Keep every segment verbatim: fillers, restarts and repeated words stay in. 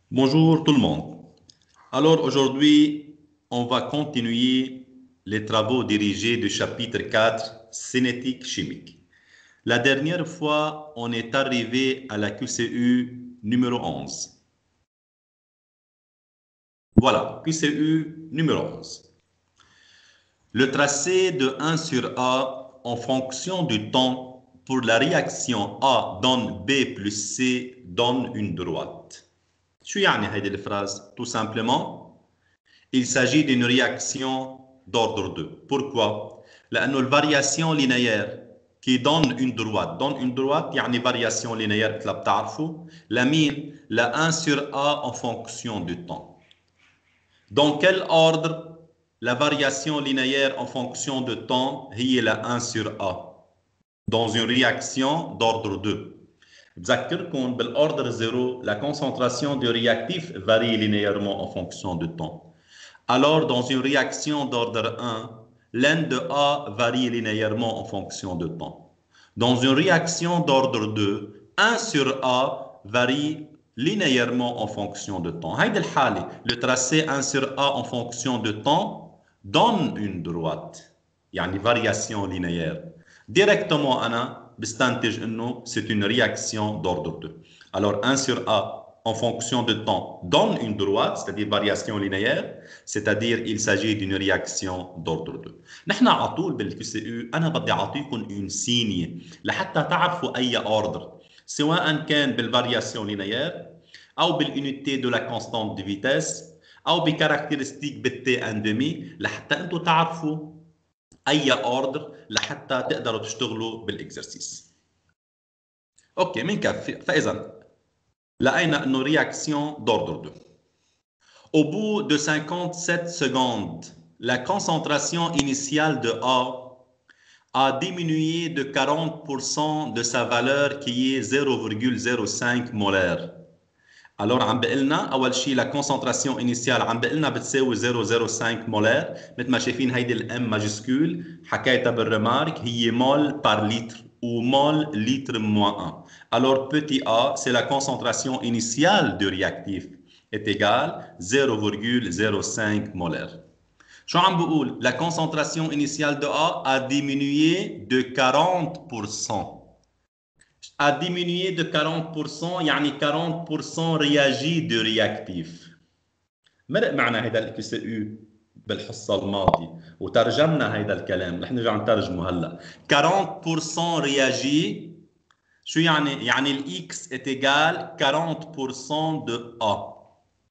Bonjour tout le monde. Alors aujourd'hui, on va continuer les travaux dirigés du chapitre quatre, cinétique chimique. La dernière fois, on est arrivé à la Q C U numéro onze. Voilà, Q C U numéro onze. Le tracé de un sur A en fonction du temps pour la réaction A donne B plus C donne une droite. شو يعني هذه الفراز؟ Tout simplement, il s'agit d'une réaction d'ordre deux. Pourquoi? لأنه الفارياسيون linéaire qui donne une droite donne une droite يعني variation linéaire مثل ما بتعرفوا لمين؟ ل un sur A en fonction du temps. Dans quel ordre la variation linéaire en fonction de temps هي ل un sur A dans une réaction d'ordre deux. بذكركم بالordre zéro, la concentration du réactif varie linéairement en fonction du temps. Alors, dans une réaction d'ordre un, l'N de A varie linéairement en fonction de temps. Dans une réaction d'ordre deux, un sur A varie linéairement en fonction de temps. هيدي الحالة, le tracé un sur A en fonction de temps donne une droite, يعني variation linéaire. Directement, أنا بستنتج إنه c'est une réaction d'ordre deux. Alors, un sur A en fonction de temps donne une droite, c'est-à-dire variation linéaire, c'est-à-dire il s'agit d'une réaction d'ordre deux. نحن على طول بالكيو سي يو أنا بدي أعطيكم une signe لحتى تعرفوا أي ordre سواء كان بالفارياسيون لينيير أو بالunité de la constante de vitesse أو بكاركترستيك بالتي ان دمي لحتى أنتم تعرفوا أي ordre لحتى تقدروا تشتغلوا بالإكزرسيس. أوكي بنكفي. فإذا لقينا انه réaction d'ordre deux. Au bout de cinquante-sept secondes, la concentration initiale de A a diminué de quarante pour cent de sa valeur qui est zéro virgule zéro cinq molaire. Alors عم بقلنا اول شيء la concentration initiale عم بقلنا بتساوي zéro virgule zéro cinq مولار. مثل ما شايفين هيدي الام ماجسكول حكيتها بالريمارك هي مول بار لتر ou mol litre moins un. Alors, petit a, c'est la concentration initiale du réactif, est égale zéro virgule zéro cinq molaire. شو عم بقول؟ La concentration initiale de A a diminué de quarante pour cent. A diminué de quarante pour cent, يعني quarante pour cent réagit de réactif. مرق معنا هيدا الكي سي يو بالحصه الماضيه وترجمنا هيدا الكلام رح نرجع نترجمه هلا. quarante pour cent réagit شو يعني؟ يعني الاكس est égal quarante pour cent de A.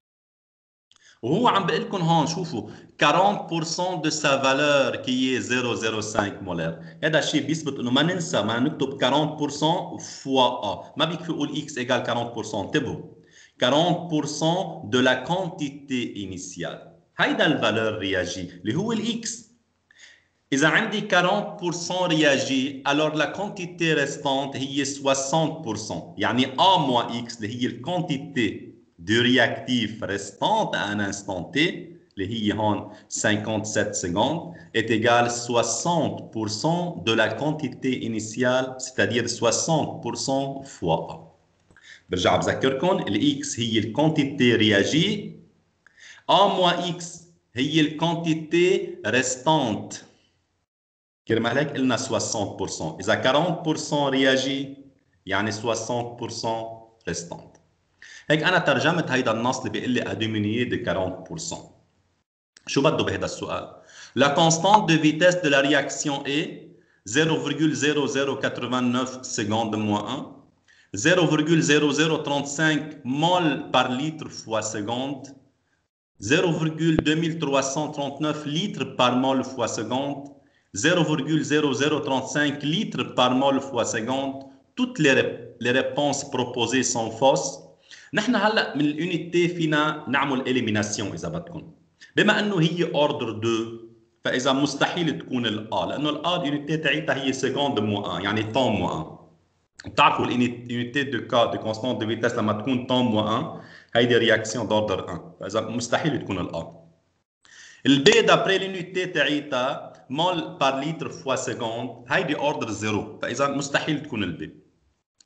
وهو عم بقول لكم هون شوفوا quarante pour cent de sa valeur qui est zéro virgule zéro cinq مولار. هذا الشيء بيثبت انه ما ننسى ما نكتب quarante pour cent fois A. ما بيكفي اقول x égale quarante pour cent. انتبهوا. quarante pour cent de la quantité initiale. هيدا الفالور رياجي اللي هو الاكس. إذا عندي quarante pour cent réagi, alors la quantité restante هي soixante pour cent. يعني A moins X اللي هي الquantité du réactif restante à un instant T, اللي هي هون cinquante-sept secondes, est égale soixante pour cent de la quantité initiale, c'est-à-dire soixante pour cent fois A. برجع بذكركم ال X هي الquantité réagie, A moins X هي الquantité restante. كرمال هيك قلنا soixante pour cent. إذا quarante pour cent réagit يعني soixante pour cent restante. هيك أنا ترجمت هيدا النص اللي بيقول لي a diminué de quarante pour cent. شو بده بهذا السؤال؟ La constante de vitesse de la réaction est zéro virgule zéro zéro quatre-vingt-neuf secondes moins un, zéro virgule zéro zéro trente-cinq mol par litre fois seconde, zéro virgule deux mille trois cent trente-neuf litres par mol fois seconde, zéro virgule zéro zéro trente-cinq litres par mol fois seconde. Toutes les, les réponses proposées sont fausses. نحن هلا من اليونيتي فينا نعمل إليميناسيون إذا بدكم. بما انه هي اوردر deux فاذا مستحيل تكون الآ لانه الآ اليونيتي تاعتها هي سكوند مو un يعني طون مو un. بتعرفوا اليونيتي دو كا دو كونستانت دو فيتاس لما تكون طون مو un هيدي رياكسيون دوردر un فاذا مستحيل تكون الآ. البي دابري اليونيتي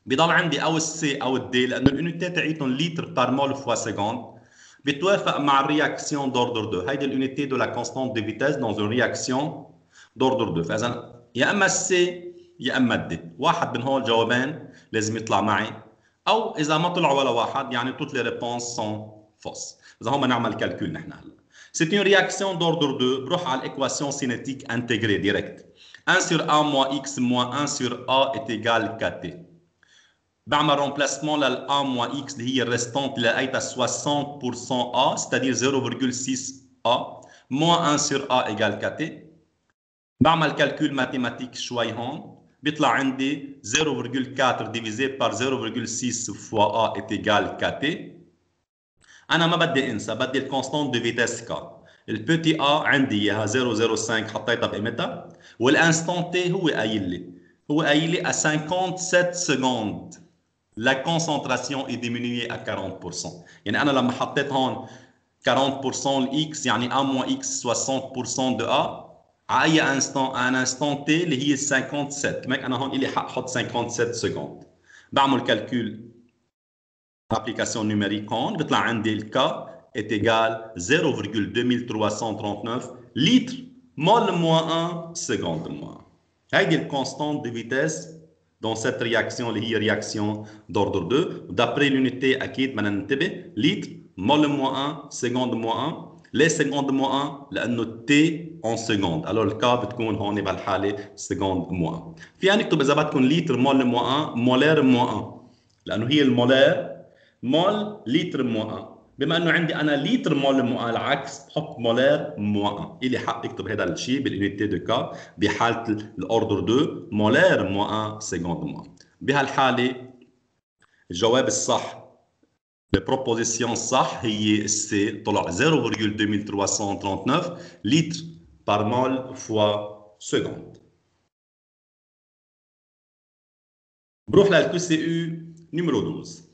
بضل عندي او السي او الدي لانه اليونيتي تاعيتهم لتر بار مول فوا سكوند بتوافق مع الرياكسيون دوردر دو. هيدي اليونيتي دو لا كونستانت دو فيتاس دون اون رياكسيون دوردر دو. فاذا يا اما السي يا اما الدي، واحد من هول الجوابين لازم يطلع معي، او اذا ما طلع ولا واحد يعني توت لي ريبونس سون فوس. اذا هون نعمل كالكول نحن هلا. C'est une réaction d'ordre deux. بروح على l'équation cinétique intégrée direct. un sur a moins x moins un sur a est égal kt. بعمل remplacement لل a moins x اللي هي الريستانت اللي لقيتها soixante pour cent a, c'est-à-dire zéro virgule six a, moins un sur a égale kt. بعمل calcul mathématique شوي هون، بيطلع عندي zéro virgule quatre divisé par zéro virgule six fois a est égal kt. أنا ما بدي أنسى، بدي الكونستانت دو فيتاس k. البيتي a عندي إياها zéro virgule zéro cinq حطيتها بقيمتها، والانستون تي هو قايل لي، هو قايل لي à cinquante-sept secondes la concentration est diminuée à quarante pour cent. يعني أنا لما حطيت هون quarante pour cent لإكس يعني a moins x soixante pour cent de a على أي انستون؟ ان انستون تي اللي هي cinquante-sept. كمان أنا هون إلي حق أحط cinquante-sept secondes. بعمل كالكول application numérique هون بيطلع عندي ال K est égal zéro virgule deux mille trois cent trente-neuf litres mol moins un seconde moins. هيدي الكونستانت دو فيتاس dans cette réaction اللي هي réaction d'ordre deux. D'après l'unité أكيد بدنا ننتبه litre mol moins un seconde moins un. ليه seconde moins un؟ لأنه T en seconde. alors ال K بتكون هون بهالحالة seconde moins un. فيها نكتب إذا بدكم litre mol moins un molaire moins un لأنه هي المولار مول لتر موان un. بما انه عندي انا لتر مول موان العكس بحط مولار موان un. الي حق اكتب هذا الشيء باليونيتي دو كا بحاله الاوردر دو مولار موان un سكوند موان. بهالحاله الجواب الصح البروبوزيسيون الصح هي السي، طلع zéro virgule deux mille trois cent trente-neuf litres par mol fois seconde. بروح للكيو سي يو numéro douze.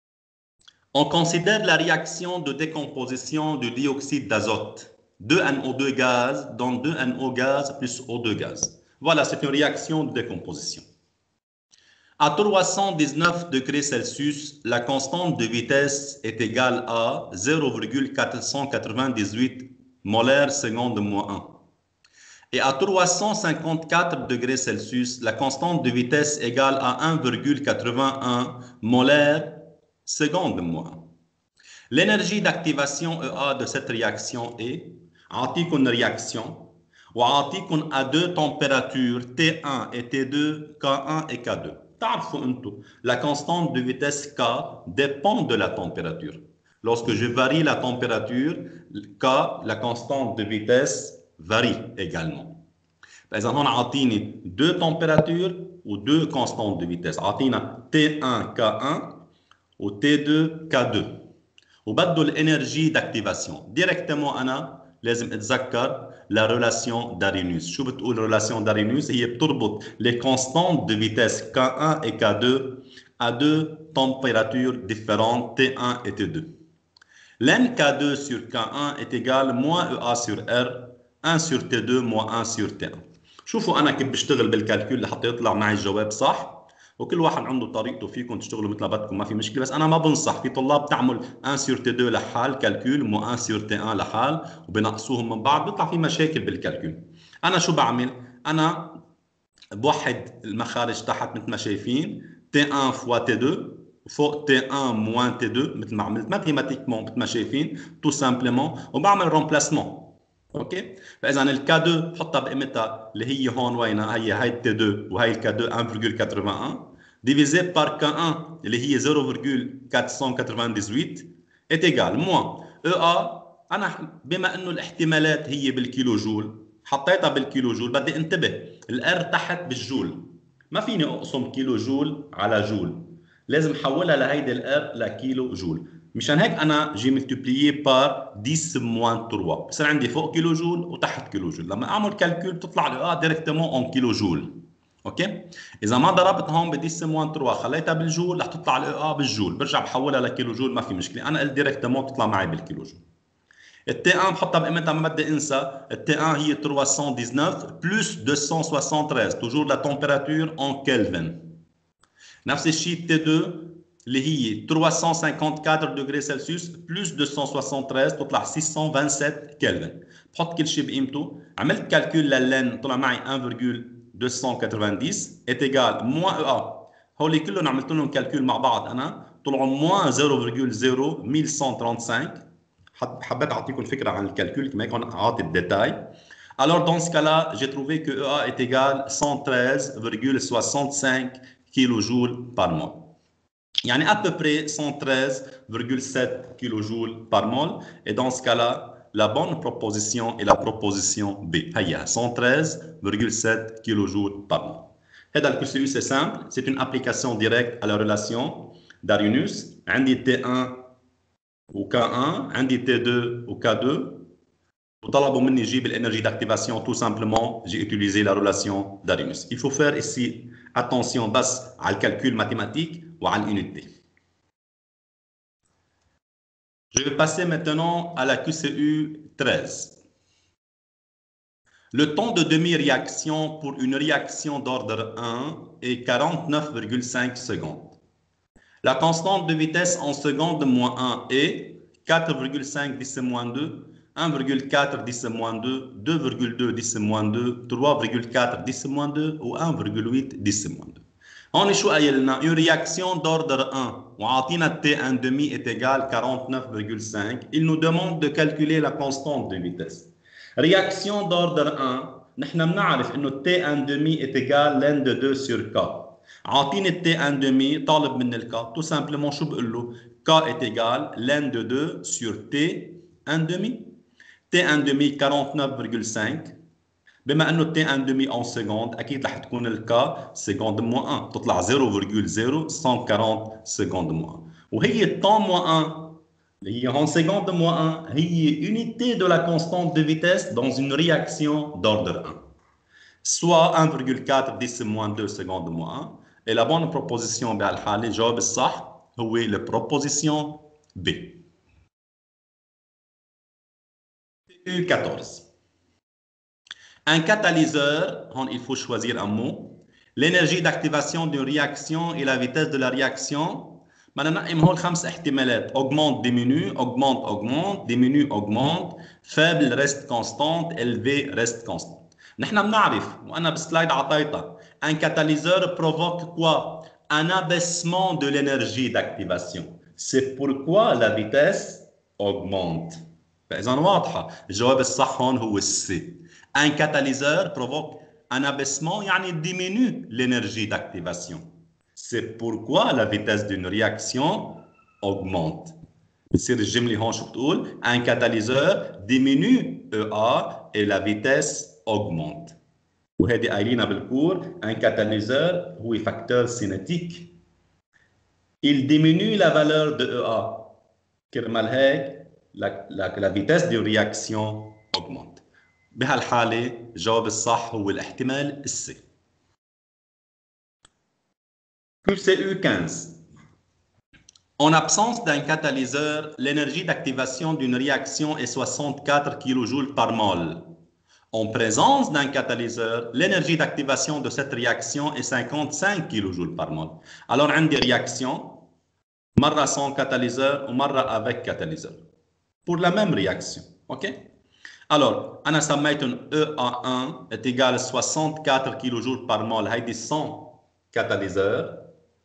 On considère la réaction de décomposition du dioxyde d'azote, deux N O deux gaz, dans deux N O gaz plus O deux gaz. Voilà, c'est une réaction de décomposition. À trois cent dix-neuf degrés Celsius, la constante de vitesse est égale à zéro virgule quatre cent quatre-vingt-dix-huit molaires seconde moins un. Et à trois cent cinquante-quatre degrés Celsius, la constante de vitesse est égale à un virgule quatre-vingt-un molaires seconde moins. L'énergie d'activation E A de cette réaction est عطيكم une réaction وعطيكم à deux températures T un et T deux, K un et K deux. تعرفوا انتم la constante de vitesse K dépend de la température. Lorsque je varie la température, K, la constante de vitesse varie également. فإذا هون عطيني deux températures ou deux constantes de vitesse. عطينا T un K un و T deux K deux وبده الانرجي داكتيفاسيون. ديريكتومون انا لازم اتذكر لا ريلاسيون دارينوس. شو بتقول ريلاسيون دارينوس؟ هي بتربط لي كونستانت دو فيتاس K un et K deux à deux températures différentes T un et T deux. L'N K deux sur K un est égal moins E A sur R un sur T deux moins un sur T un. شوفوا انا كيف بشتغل بالكالكول لحتى يطلع معي الجواب صح، وكل واحد عنده طريقته، فيكم تشتغلوا مثل ما بدكم ما في مشكله، بس انا ما بنصح. في طلاب تعمل un sur T deux لحال كالكول مو un sur T un لحال وبنقصوهم من بعض، بيطلع في مشاكل بالكالكول. انا شو بعمل؟ انا بوحد المخارج تحت مثل ما شايفين T un fois T deux وفوق T un moins T deux مثل ما عملت ماثيماتيكمون مثل ما شايفين تو سامبليمون، وبعمل رومبلاسمون. اوكي، فاذا الكا deux بحطها بقيمتها اللي هي هون وينها، هي هاي T deux وهي الكا deux un virgule quatre-vingt-un divisé par K un اللي هي zéro virgule quatre cent quatre-vingt-dix-huit est égal moins E A. انا بما انه الاحتمالات هي بالكيلو جول حطيتها بالكيلو جول، بدي انتبه الار تحت بالجول، ما فيني اقسم كيلو جول على جول، لازم احولها لهيدي الار لكيلو جول. مشان هيك انا جي ملتبليي بار dix moins trois بصير عندي فوق كيلو جول وتحت كيلو جول. لما اعمل كالكول بتطلع لي اه دايركتومون اون كيلو جول. اوكي، اذا ما ضربت هون ب dix moins trois خليتها بالجول رح تطلع لي اه بالجول، برجع بحولها لكيلو جول ما في مشكله. انا قلت دايركتومون تطلع معي بالكيلو جول. التي un بحطها بقيمتها ما بدي انسى، التي un هي trois cent dix-neuf plus deux cent soixante-treize toujours la température en Kelvin. نفس الشيء تي deux اللي هي trois cent cinquante-quatre degrés Celsius plus deux cent soixante-treize تطلع six cent vingt-sept كلفن. بحط كل شيء بقيمته. عملت كالكول للن طلع معي one virgule deux cent quatre-vingt-dix est égal moins E A. هولي كلهم عملت لهم كالكول مع بعض انا طلعوا moins zéro virgule zéro mille cent trente-cinq. حبيت اعطيكم فكره عن الكالكول كما هيك هون اعطي الديتاي. Alors dans ce cas-là, j'ai trouvé que E A est égal à cent treize virgule soixante-cinq kilojoules par mol. يعني à peu près cent treize virgule sept kilojoules par mol. Et dans ce cas-là, la bonne proposition est la proposition B. هيا cent treize virgule sept kilojoules par mol. هذا le Q C U c'est simple, c'est une application directe à la relation d'Arrhenius. عندي T un ou K un, عندي T deux ou K deux. وطلبوا مني جيب l'énergie d'activation, tout simplement, j'ai utilisé la relation d'Arrhenius. Il faut faire ici attention بس على الcalcul mathématique ou à l'unité. Je vais passer maintenant à la Q C U treize. Le temps de demi-réaction pour une réaction d'ordre un est quarante-neuf virgule cinq secondes. La constante de vitesse en secondes moins un est quatre virgule cinq dix moins deux, un virgule quatre dix moins deux, deux virgule deux dix moins deux, trois virgule quatre dix moins deux ou un virgule huit dix moins deux. On est une réaction d'ordre un. T un demi est égal à quarante-neuf virgule cinq. Il nous demande de calculer la constante de vitesse. Réaction d'ordre un. Nous savons que T un demi est égal à N de deux sur K. عاطيني T un demi, طالب من ال K. Tout simplement, شو بقول له؟ K est égal à N de deux sur T un demi. T un demi quarante-neuf virgule cinq. بما انه T un demi en seconde اكيد رح تكون ال K seconde moins un. تطلع zéro virgule zéro cent quarante seconde moins un. وهي temps moins un اللي هي en seconde moins un هي unité de la constante de vitesse dans une réaction d'ordre un. Soit un virgule quatre dix moins deux seconde moins un. Et la bonne proposition بهالحالة الجواب الصح هو la proposition B. U quatorze. Un catalyseur, il faut choisir un mot. L'énergie d'activation d'une réaction et la vitesse de la réaction. Maintenant, il y a خمس احتمالات. Augmente, diminue, augmente, augmente, diminue, augmente. Faible reste constante, élevé reste constante. نحن بنعرف وأنا بالسلايد عطيتها. Un catalyseur provoque quoi? Un abaissement de l'énergie d'activation. C'est pourquoi la vitesse augmente. فإذا واضحة. الجواب الصح هون هو السي. Un catalyseur provoque un abaissement, يعني diminue l'énergie d'activation. C'est pourquoi la vitesse d'une réaction augmente. بتصير الجملة هون شو بتقول؟ Un catalyseur diminue E A et la vitesse augmente. وهذه قايلينها بالكور. Un catalyseur هو facteur cinétique. Il diminue la valeur de E A. كرمال هيك la, la, la vitesse d'une réaction augmente. بهالحالة الجواب الصح هو الاحتمال السي. Q C U quinze. En absence d'un catalyseur, l'énergie d'activation d'une réaction est soixante-quatre kilojoules par mol. En présence d'un catalyseur, l'énergie d'activation de cette réaction est cinquante-cinq kilojoules par mol. Alors, on a des réactions, مرة sans catalyseur ou مرة avec catalyseur. Pour la même réaction. OK? Alors, أنا سميتهم E A un est égal à soixante-quatre kilojoules par mol. هيدي sans catalyseur.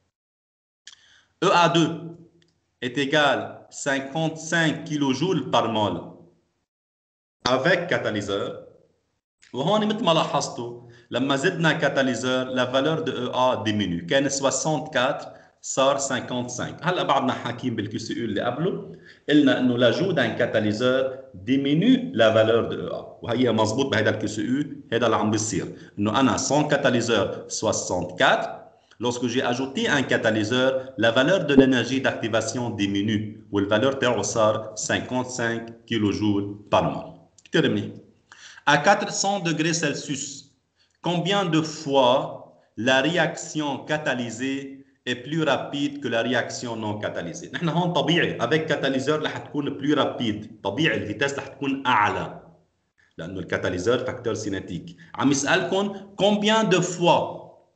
E A deux est égal à cinquante-cinq kilojoules par mol avec catalyseur. وهون مثل ما لاحظتوا لما زدنا catalyseur la valeur de E A diminue. كان soixante-quatre صار cinquante-cinq. هلا بعدنا حاكيين بالكيو سي يو اللي قبله قلنا انه l'ajout d'un catalyseur diminue la valeur de E A. وهي مضبوط بهذا الكيو سي يو. هذا اللي عم بيصير انه انا sans catalyseur soixante-quatre. Lorsque j'ai ajouté un catalyseur, la valeur de l'énergie d'activation diminue. و الvaleur تاعو صار cinquante-cinq kilojoules par mol. كتير منيح. À quatre cents degrés Celsius, combien de fois la réaction catalysée est plus rapide que la réaction non catalysée? نحن هون طبيعي avec catalyseur رح تكون plus rapide. طبيعي الفيتاس رح تكون أعلى لأنه الكاتاليزور فاكتور سينيتيك. عم يسألكم combien de fois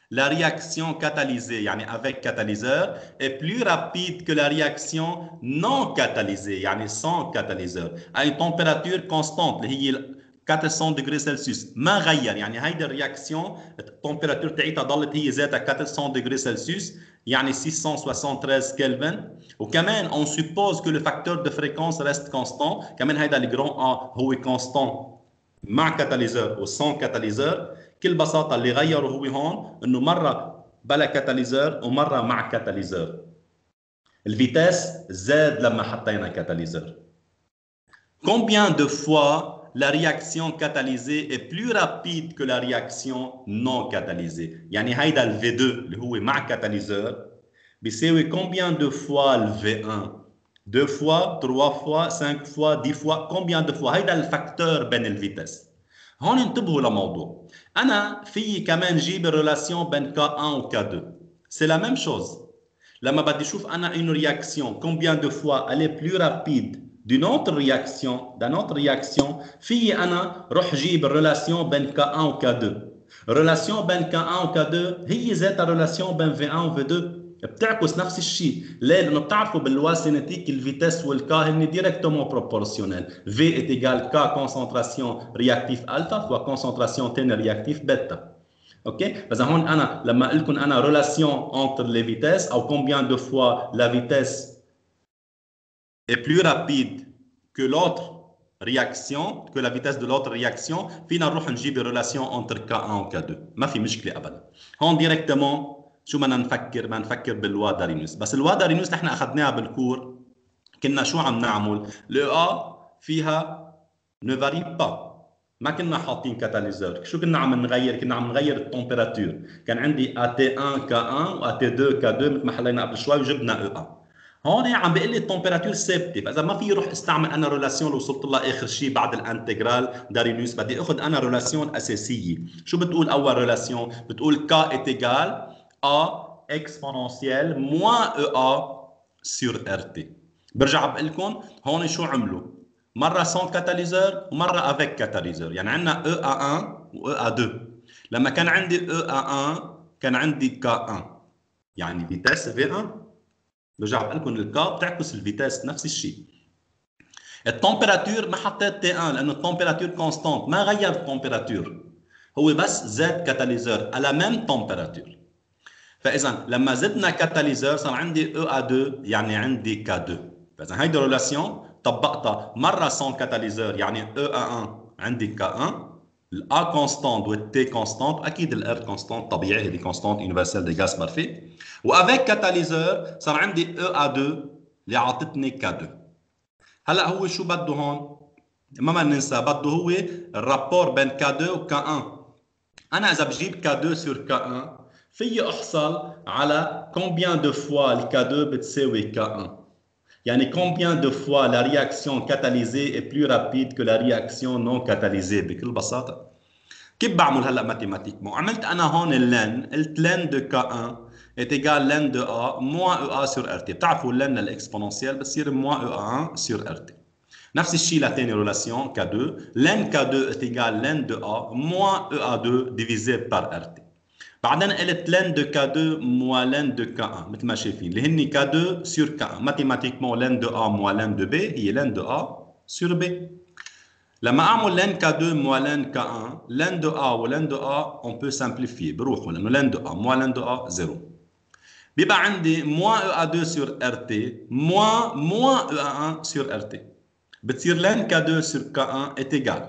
la réaction catalysée, yani avec catalyseur, est plus rapide que la réaction non catalysée, yani sans catalyseur, à une température constante, اللي هي quatre cents degrés Celsius. ما غير، يعني هيدي الرياكسيون التمبيراتور تاعتها ضلت هي ذاتها quatre cents degrés Celsius، يعني six cent soixante-treize Kelvin. وكمان on suppose que le facteur de fréquence reste constant، كمان هيدا الجران A هو constant مع كاتاليزور وسون كاتاليزور. بكل بساطه اللي غيره هو هون انه مره بلا كاتاليزور ومره مع كاتاليزور. الفيتاس زاد لما حطينا كاتاليزور. Combien de fois la réaction catalysée est plus rapide que la réaction non catalysée؟ يعني هيدا ال في deux اللي هو مع كاتاليزور بيساوي combien de fois ال في un؟ deux fois, trois fois, cinq fois, dix fois، combien de fois؟ هيدا الفاكتور بين الفيتاس. هون انتبهوا لموضوع، انا في كمان جيب الريلاسيون بين كا واحد و كا deux. C'est la même chose. لما بدي اشوف انا une réaction combien de fois elle est plus rapide d'une autre réaction d'une autre réaction، في انا روح جيب الريلاسيون بين كا واحد و كا deux. الريلاسيون بين كا واحد و كا deux هي ذاتها الريلاسيون بين في واحد و في deux، بتعكس نفس الشيء. ليه؟ لانه بتعرفوا باللوا سينيتيك الفيتاس والكا هن ديريكتومون بروبورسيونيل. V est égal K concentration réactif alpha fois concentration T réactif bêta. اوكي؟ فاذا هون انا لما اقول لكم انا relation entre les vitesses او combien de fois la vitesse est plus rapide que l'autre réaction que la vitesse de l'autre réaction، فينا نروح نجيب relation entre كا واحد و كا deux. ما في مشكله ابدا. هون ديريكتومون شو بدنا نفكر؟ ما نفكر باللوا دارينوس. بس اللوا دارينوس نحن اخذناها بالكور، كنا شو عم نعمل؟ لو ا فيها ne varie pas، ما كنا حاطين كاتاليزور. شو كنا عم نغير؟ كنا عم نغير التمبيراتور. كان عندي A T one K one و A T two K two مثل ما حلينا قبل شوي وجبنا او ا. هون عم بيقول لي التمبيراتور ثابته، فاذا ما في روح استعمل انا ريلاسيون اللي وصلت لها اخر شيء بعد الانتجرال دارينوس، بدي اخذ انا ريلاسيون اساسيه. شو بتقول اول ريلاسيون؟ بتقول K est égal A exponentielle moins E A sur R T. برجع بقول لكم هون شو عملوا؟ مره سون كاتاليزور ومره افيك كاتاليزور، يعني عندنا E A one و E A two. لما كان عندي E A one كان عندي K one، يعني فيتاس في one. برجع بقول لكم الكا بتعكس الفيتاس نفس الشيء. التمبيراتور ما حطيت تي واحد لانه التمبيراتور كونستانت، ما غير التمبيراتور، هو بس زاد كاتاليزور على ميم تمبيراتور. فاذا لما زدنا كاتاليزور صار عندي E A two يعني عندي K two. فاذا هيدي ريلاسيون طبقتها مره سون كاتاليزور يعني E A one عندي K one، الA كونستانت والتي كونستانت، اكيد الار كونستانت طبيعي، هذه كونستانت يونيفرسال دي غاز بارفي. وافيك كاتاليزور صار عندي E A two اللي عطتني K two. هلا هو شو بده هون؟ ما ما ننسى بده هو الرابور بين K two و K one. انا اذا بجيب K two sur K one في احصل على combien de fois le K two بتساوي K one، يعني combien de fois la réaction catalysée est plus rapide que la réaction non catalysée. بكل بساطه كيف بعمل هلا ماتيماتيكمون؟ عملت انا هون اللن، قلت لن de K one est égal لن de A moins E A sur R T. بتعرفوا اللن الاكسبوننسيال بتصير moins E A one sur R T. نفس الشيء لثاني ريلاسيون K two، لن K two est égal لن de A moins E A two divisé par R T. بعدين قلت لن de K two moins لن de K one مثل ما شايفين اللي هن K two sur K one. ماتيماتيكمون لن de A moins لن de B هي لن de A sur B. لما اعمل لن K two moins لن K one، لن de A ولن de A on peut simplifier، بروحوا لانه لن de A moins لن de A zéro. بيبقى عندي moins E A two sur R T moins moins E A one sur R T. بتصير لن K two sur K one est égal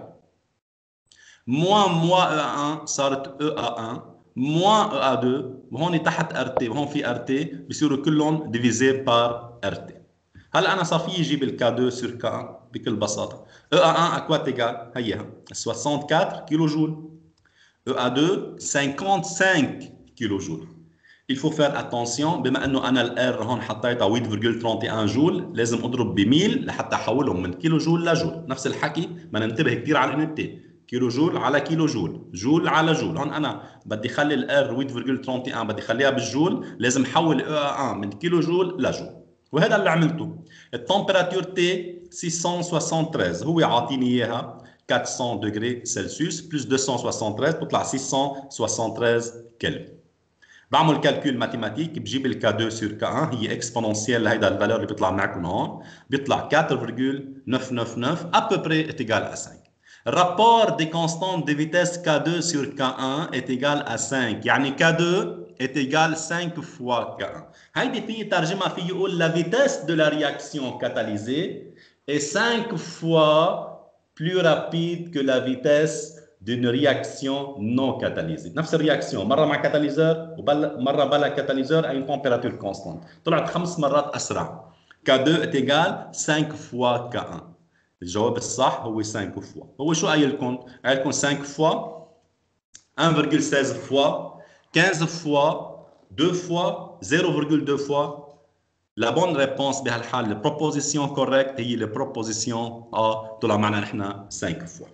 moins moins E A one صارت E A one moins E A two، وهون تحت R T وهون في R T بيصيروا كلهم divisé par R T. هلا انا صار في اجيب ال K two sur K one بكل بساطه. E A one à quoi égal؟ هيها soixante-quatre كيلو جول، E A two cinquante-cinq كيلو جول. Il faut faire attention بما انه انا الار هون حطيتها ثمانية فاصلة واحد وثلاثين جول، لازم اضرب بميل لحتى احولهم من كيلو جول لجول. نفس الحكي ما ننتبه كثير على الانتي، كيلو جول على كيلو جول، جول على جول. هون انا بدي اخلي الار ثمانية فاصلة واحد وثلاثين بدي اخليها بالجول، لازم احول E A one من كيلو جول لجول، وهذا اللي عملته. التمبيراتور تي ستة مية وثلاثة وستين هو عاطيني اياها أربعمية دغري سلسيوس بلس مئتين وثلاثة وستين بتطلع ستمية وثلاثة وستين كلفن. بعمل كالكول ماتيماتيك بجيب الكا deux sur كا واحد هي اكسبوننسيال لهيدا الفالور اللي بيطلع معكم هون بيطلع quatre virgule neuf neuf neuf à peu près est égal à cinq. Le rapport des constantes de vitesse كا deux sur كا واحد est égal à cinq. يعني كا deux est égal cinq fois كا واحد. هيدي في ترجمة في يقول la vitesse de la réaction catalysée est cinq fois plus rapide que la vitesse d'une réaction non catalysée. نفس الرياكسيون مرة مع كاتاليزور ومرة بلا كاتاليزور à une température constante. طلعت خمس مرات أسرع. كا deux est égal cinq fois كا واحد. الجواب الصح هو cinq fois. هو شو قايل لكم؟ قايل لكم cinq fois un virgule seize fois quinze fois deux fois zéro virgule deux fois. La bonne réponse بهالحال البروبوزيسيون correcte هي البروبوزيسيون A طلع معنا نحن cinq fois.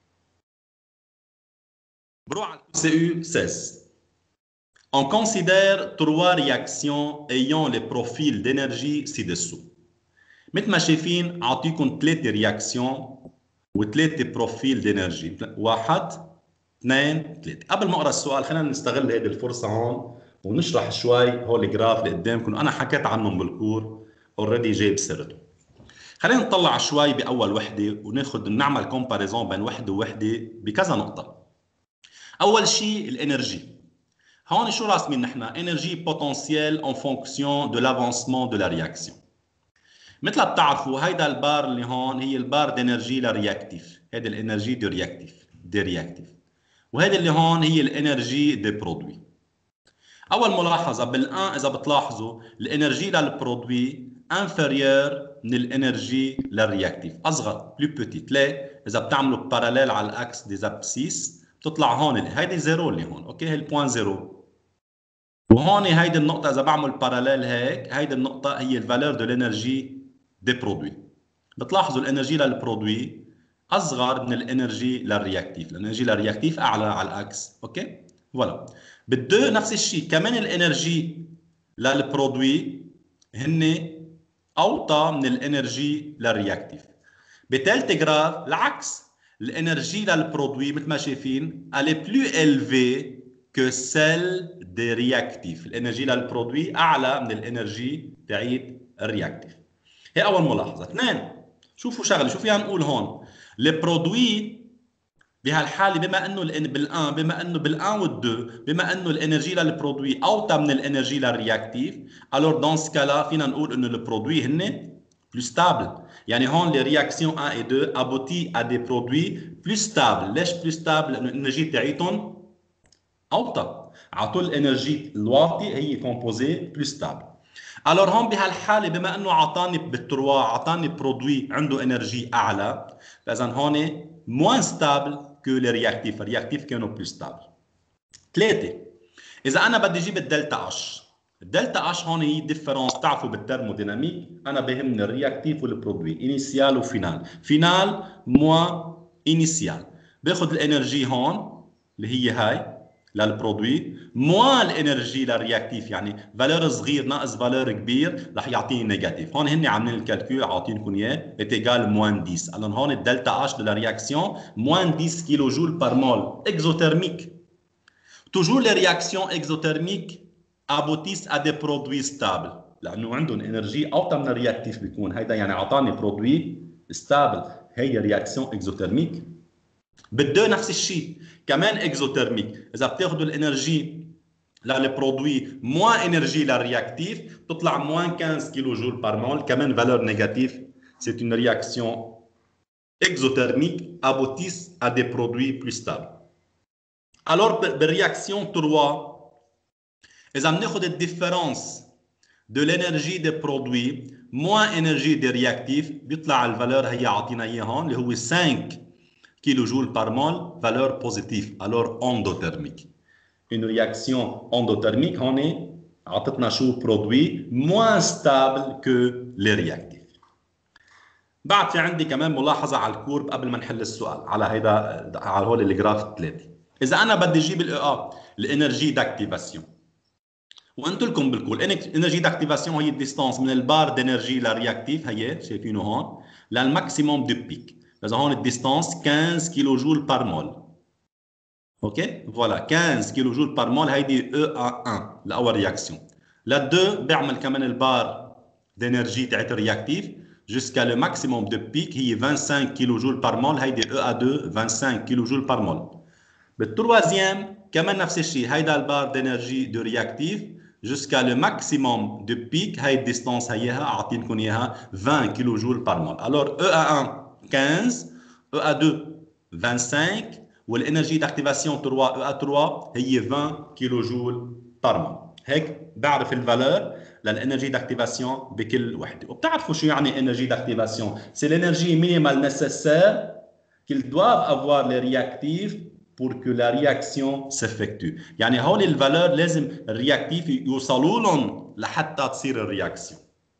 بروح على C U seize. On considère trois réactions ayant les profils d'énergie ci-dessous. مثل ما شايفين اعطيكم ثلاثة رياكسيون وثلاثة بروفيل دينرجي، واحد اثنين ثلاثة. قبل ما اقرا السؤال خلينا نستغل هذه الفرصة هون ونشرح شوي هول الجراف اللي قدامكم، انا حكيت عنهم بالكور اوريدي جايب سيرته. خلينا نطلع شوي باول وحده وناخذ نعمل كومباريزون بين وحده ووحده بكذا نقطة. اول شيء الانرجي. هون شو راسمين نحن؟ انرجي بوتنسيال اون فونكسيون دو لافونسمون دو لا رياكسيون. مثل ما بتعرفوا هيدا البار اللي هون هي البار دينرجي للرياكتيف، هيدي الانرجي دو رياكتيف دي رياكتيف، وهيدي اللي هون هي الانرجي دي برودوي. اول ملاحظه بالان اذا بتلاحظوا الانرجي للبرودوي انفيريور من الانرجي للرياكتيف، اصغر بلو بوتيت. ليه؟ اذا بتعملوا باراليل على الاكس دي ابسيس بتطلع هون هيدي زيرو اللي هون، اوكي، هي البوان زيرو. وهون هيدي النقطه اذا بعمل باراليل هيك هيدي النقطه هي الفالور دو الانرجي دي برودوي. بتلاحظوا الانرجي للبرودوي اصغر من الانرجي للرياكتيف، الانرجي للرياكتيف اعلى على الاكس، اوكي؟ فوالا. بالدو نفس الشيء، كمان الانرجي للبرودوي هن اوطى من الانرجي للرياكتيف. بثالث جراف العكس، الانرجي للبرودوي مثل ما شايفين elle est plus élevée que celle des réactifs. الانرجي للبرودوي اعلى من الانرجي تاعت الرياكتيف. هي اول ملاحظه. اثنين، شوفوا شغله شو فينا نقول هون. البرودوي بهالحاله بما انه بالان بما انه بالان والدو بما انه الانرجي للبرودوي اوطى من الانرجي للرياكتيف، الور دون سكالا فينا نقول انه البرودوي هن plus stable. يعني هون les réactions un et deux aboutit à des produits plus stables. ليش plus stable؟ لانه الانرجي تاعيتهم اوطى. على طول الانرجي الواطي هي كومبوزي plus stable. الور هون بهالحاله بما انه عطاني بالتروا عطاني برودوي عنده انرجي اعلى، فاذا هون moins stable que les réactifs. الرياكتيف كانوا plus stable. ثلاثه، اذا انا بدي اجيب الدلتا اش، الدلتا اش هون هي ديفيرونس. تعرفوا بالترموديناميك انا بهمني الرياكتيف والبرودوي، انيسيال وفينال. فينال موا انيسيال، باخذ الانرجي هون اللي هي هاي للبرودوي موا الانرجي للرياكتيف، يعني فالور صغير ناقص فالور كبير رح يعطيني نيجاتيف. هون هن عاملين الكالكول عاطينكم اياه est égal moins dix. الان هون الدلتا اش de la réaction moins dix كيلو جول par mol exothermique. toujours les réactions exothermiques aboutissent à des produits stables لانه عندهم انرجي اوطى من الرياكتيف بيكون. هيدا يعني اعطاني برودوي ستابل، هي رياكسيون اكزوثيرميك. بالدو نفس الشيء كمان اكزوثيرميك. اذا بتاخذوا الانرجي للبرودوي موان انرجي للرياكتيف بتطلع موان خمسة كيلو جول بار مول، كمان فالور نيجاتيف. سي une réaction exothermique aboutissent à des produits plus stables. alors بالرياكسيون trois إذا بناخذ الديفيرونس de l'énergie des produits moins énergie des réactifs بيطلع الفالور هي عاطينا اياه هون اللي هو cinq كيلو جول par mol valeur positive. alors endothermique. une réaction endothermique هون عطتنا شو produit moins stable que les réactifs. بعد في عندي كمان ملاحظة على الكورب قبل ما نحل السؤال على هيدا على هول الجراف الثلاثة. إذا أنا بدي أجيب ال A الانرجي داكتيفاسيون، وانت لكم بالكل انرجي داكتيفاسيون هي الديستانس من البار دانرجي للرياكتيف هي شايفينه هون للماكسيموم دو بيك. اذا هون الديستانس خمسة كيلو جول بار مول، OK? Voilà, quinze kilojoules par mol, هيدي E A un, الأول رياكسيون. La deux, بعمل كمان البار d'énergie تاعت الرياكتيف jusqu'à le maximum de pic هي vingt-cinq kilojoules par mol, هيدي E A deux, vingt-cinq kilojoules par mol. بالتروازيام كمان نفس الشيء، هيدا البار d'énergie de réactif jusqu'à le maximum de pic، هاي الديستانس هيها أعطينكم إياها vingt kilojoules par mol. Alors E A un quinze، E A deux vingt-cinq، والإنرجي d'activation trois E A trois هي vingt kilojoules par mol. هيك بعرف الفالور للإنرجي d'activation بكل وحدة. وبتعرفوا شو يعني إنرجي d'activation؟ C'est l'énergie minimale nécessaire qu'ils doivent avoir les réactifs pour que la réaction s'effectue. يعني هول الفالور لازم الرياكتيف يوصلوا لهم لحتى تصير الرياكسيون.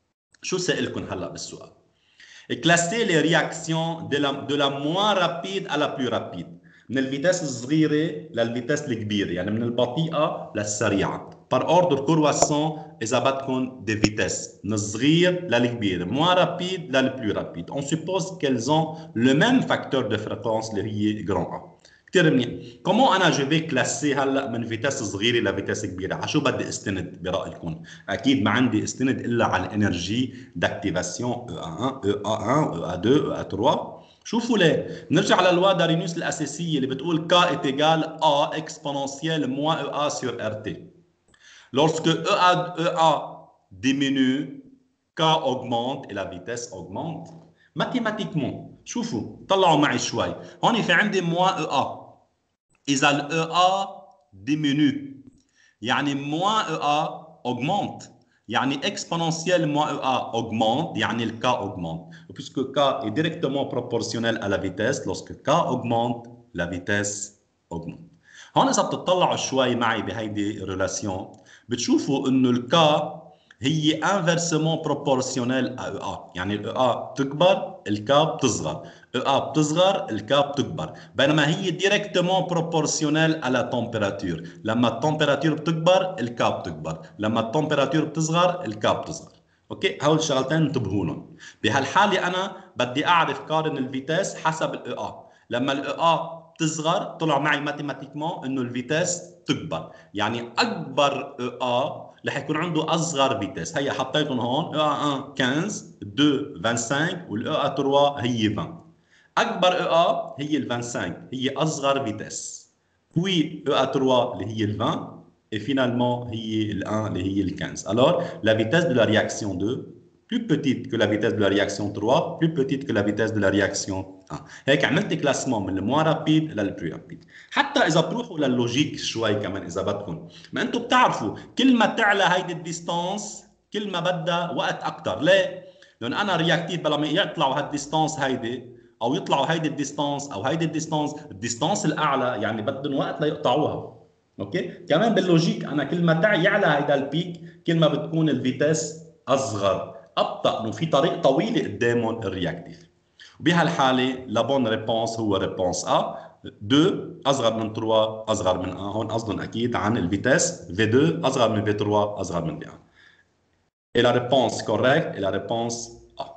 شو سألكم هلا بالسؤال؟ Classer les réactions de la, de la moins rapide à la plus rapide. من الفيتاس الصغيرة للفيتاس الكبيرة، يعني من البطيئة للسريعة. Par ordre croissant إذا بدكم des vitesses. من الصغير للكبير. Moins rapide لل plus rapide. On suppose qu'elles ont le même facteur de fréquence اللي هي grand A. كتير منيح. كومون انا جو في كلاسي هلا من فيتاس صغيره لفيتاس كبيره؟ على شو بدي استند برايكم؟ اكيد ما عندي استند الا على الانرجي داكتيفاسيون E A un, E A un, E A deux, E A trois. شوفوا ليه؟ نرجع للوا دارينوس الاساسيه اللي بتقول K est égal A exponentielle moins E A sur R T. Lorsque E A, E A diminue, K augmente et la vitesse augmente. Mathématiquement شوفوا طلعوا معي شوي، هون في عندي moins E A. إذا ال E A diminue يعني moins E A augmente، يعني exponentielle moins E A augmente يعني ال K augmente. Puisque K est directement proportionnel à la vitesse, lorsque K augmente la vitesse augmente. هون إذا بتطلعوا شوي معي بهيدي الريلاسيون بتشوفوا إنه ال K هي inversement proportionnelle à E A، يعني ال E A بتكبر ال K بتصغر، E A بتصغر ال K بتكبر، بينما هي directement proportionnelle à la température. لما التمبيراتير بتكبر ال K بتكبر، لما التمبيراتير بتصغر ال K بتصغر. اوكي، هول الشغلتين انتبهوا لهم. بهالحاله انا بدي اعرف قارن الفيتاس حسب ال E A. لما ال E A بتصغر طلع معي ماتيماتيكمون انه الفيتاس تكبر، يعني اكبر E A رح يكون عنده اصغر فيتاس. هي حطيتهم هون E A un quinze، deux vingt-cinq، وال E A trois هي vingt. اكبر E A هي ال vingt-cinq، هي اصغر فيتاس. puis E A trois اللي هي ال vingt et finalement هي ال un اللي هي ال quinze. Alors la vitesse de la réaction deux plus petite que la vitesse de la réaction trois, plus petite que la vitesse de la réaction un. هيك عملت كلاسمون من الموا رابيد للبري رابيد. حتى اذا بتروحوا لللوجيك شوي كمان اذا بدكم، ما انتم بتعرفوا كل ما تعلى هيدي الديستانس كل ما بدها وقت اكثر. ليه؟ لان انا رياكتيف بلا ما يطلعوا هالديستانس هيدي او يطلعوا هيدي الديستانس او هيدي الديستانس، الديستانس الاعلى يعني بدهم وقت ليقطعوها. اوكي، كمان باللوجيك انا كل ما يعلى هيدا البيك كل ما بتكون الفيتاس اصغر، ابطا، انه في طريق طويله قدامهم الرياكتيف. وبهالحاله لا بون ريبونس هو ريبونس ا deux اصغر من trois اصغر من un. هون قصدهم اكيد عن الفيتاس في deux اصغر من في trois اصغر من في un. Et la réponse correcte est la réponse A.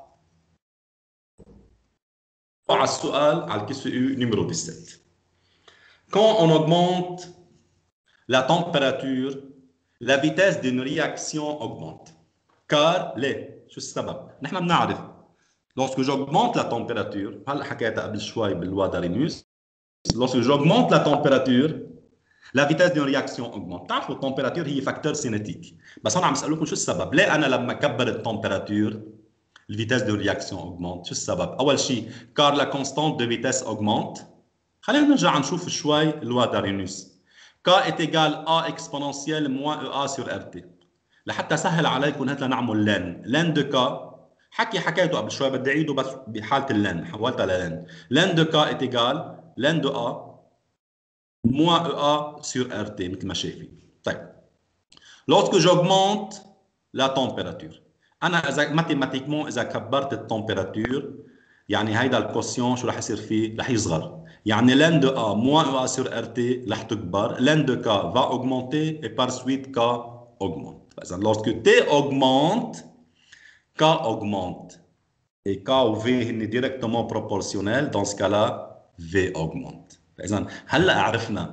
على السؤال على الكيسو numéro dix-sept. Quand on augmente la température, la vitesse d'une réaction augmente. Car ليه؟ شو السبب؟ نحن بنعرف lorsque j'augmente la température، هلا حكيتها قبل شوي باللوا دارينوس، lorsque j'augmente la température la vitesse d'une réaction augmente. بتعرفوا التمبيراتور هي فاكتور سينيتيك، بس انا عم اسالكم شو السبب؟ ليه انا لما كبر التمبيراتور الفيتاس دو رياكسيون augmente؟ شو السبب؟ اول شيء car la constante de vitesse augmente. خلينا نرجع نشوف شوي اللوا دارينوس. K est égal A exponentielle moins E A sur R T. لحتى سهل عليكم هات لنعمل لين لين دو كا، حكي حكيته قبل شوي بدي اعيده بس بحاله اللين حولتها للين. لين دو كا est égal لين دو A moins E A sur R T مثل ما شايفين. طيب lorsque j'augmente la température، انا اذا ماتيماتيكمون اذا كبرت التمبيراتور يعني هيدا الكوسيون شو رح يصير فيه؟ رح يصغر. يعني لين دو A moins E A sur R T رح تكبر، لين دو K va augmenter et par suite K augmente. فإذا lorsque T augmente K augmente et K ou V هن directement proportionnels. Dans ce cas-là V augmente. فإذا هلا عرفنا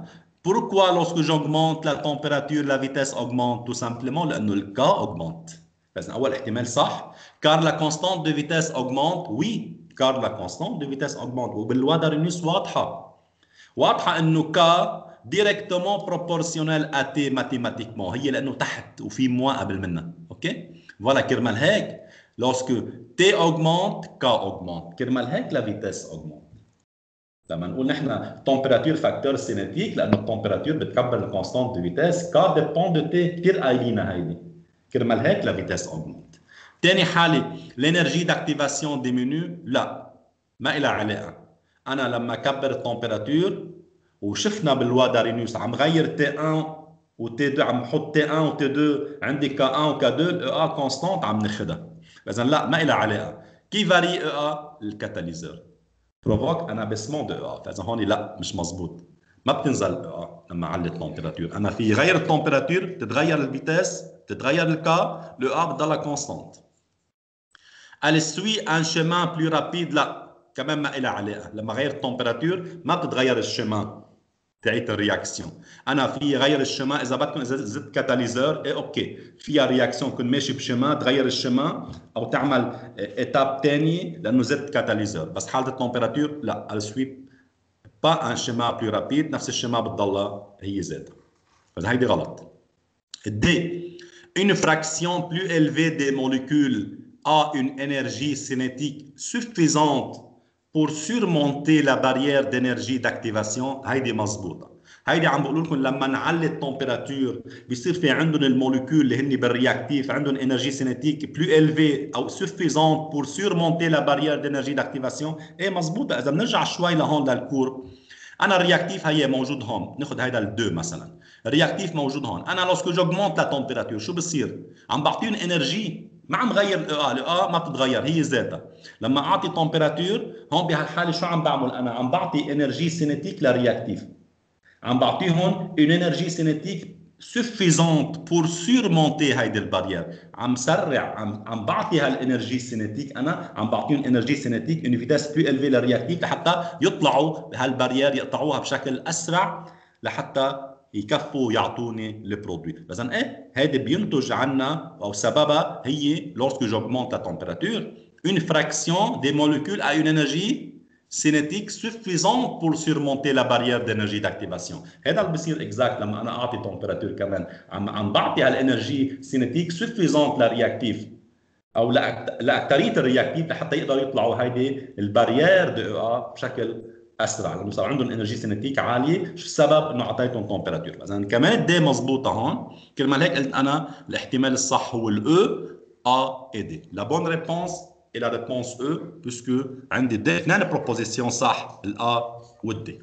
Pourquoi lorsque j'augmente la température, la vitesse augmente? Tout simplement لأنه le K augmente. فإذا أول احتمال صح. Car la constante de vitesse augmente. Oui, car la constante de vitesse augmente. وباللوا دارينيوس واضحة. واضحة إنه K directement proportionnel à T mathématiquement. هي لأنه تحت وفي moins قبل منها. أوكي؟ Voilà كرمال هيك lorsque T augmente, K augmente. كرمال هيك la vitesse augmente. لما نقول نحن température facteur cinétique لأنه التمبيراتور بتكبر الكونستانت دو فيتاس K dépend de T كثير قايلينها هيدي. كرمال هيك la vitesse augmente. تاني حالة l'énergie d'activation diminue. لا ما إلها علاقة. أنا لما كبر التمبيراتور وشفنا باللوا دارينيوس عم غير تي واحد و تي اثنين عم بحط تي واحد و تي اثنين عندي كي واحد و كي اثنين الاو ا كونستانت عم ناخذها. اذا لا ما لها علاقه. كي فاري او ا الكاتاليزور بروفوك ان ابيسمون دو او ا. فاذا هون لا مش مزبوط. ما بتنزل او ا لما اعلي التمبيراتور. انا في غير التمبيراتور تتغير الفيتاس تتغير الكا لو ا بتضلها كونستانت. Elle suit un chemin plus rapide. لا كمان ما لها علاقه. لما غير التمبيراتور ما بتتغير الشيمان تاعت الرياكسيون. انا في غير الشما اذا بدكم اذا زدت كاتاليزور اي اوكي فيها رياكسيون كنت ماشي بشما تغير الشما او تعمل ايتاب ثاني لانه زدت كاتاليزور. بس حاله التمبيراتور لا elle suit pas un schéma plus rapide. نفس الشما بتضلها هي ذاتها. فاذا هيدي غلط. دي une fraction plus élevée des molécules a une énergie cinétique suffisante pour surmonter la barrière d'énergie d'activation. هيدي مزبوطة. هيدي عم بقول لكم لما نعلي التمبيراتور بيصير في عندهم الموليكول اللي هن بالرياكتيف عندهم énergie cinétique plus élevée أو suffisante pour surmonter la barrière d'énergie d'activation. إيه مزبوطة. إذا بنرجع شوي لهون للكور أنا الرياكتيف هي موجود هون. ناخذ هيدا الدو مثلا. الرياكتيف موجود هون. أنا لوسكو جوغمونت لا تمبيراتور شو بصير؟ عم بعطيهم انرجي ما عم غير الاو ا، الاو ا ما بتتغير هي ذاتها. لما اعطي تمبيراتور هون بهالحاله شو عم بعمل انا؟ عم بعطي انرجي سينيتيك للرياكتيف. عم بعطيهم اون انرجي سينيتيك suffisante pour surmonter هيدي البارير. عم سرع عم عم بعطي هالانرجي سينيتيك انا عم بعطيهم انرجي سينيتيك اون فيتاس بلو الفي للرياكتيف لحتى يطلعوا بهالبارير يقطعوها بشكل اسرع لحتى يكفوا يعطوني البرودوي. اذا ايه هيدي بينتج عنا او سببها هي lorsque j'augmente la température une fraction des molécules a une énergie cinétique suffisante pour surmonter la barrière d'énergie d'activation. هذا اللي بصير اكزاكت لما انا اعطي تمبيراتور كمان عم عم بعطي هالانرجي سينيتيك سوفيزونت للرياكتيف او لاكثريه الرياكتيف لحتى يقدروا يطلعوا هيدي البارير دو ا بشكل اسرع لانه صار عندهم انرجي سينيتيك عاليه. شو السبب؟ انه اعطيتهم تمبيراتور. اذا كمان دي مضبوطه هون. كرمال هيك قلت انا الاحتمال الصح هو الاو ا اي دي. لا بون ريبونس اي لا ريبونس او باسكو عندي دي اثنين بروبوزيسيون صح الا والدي.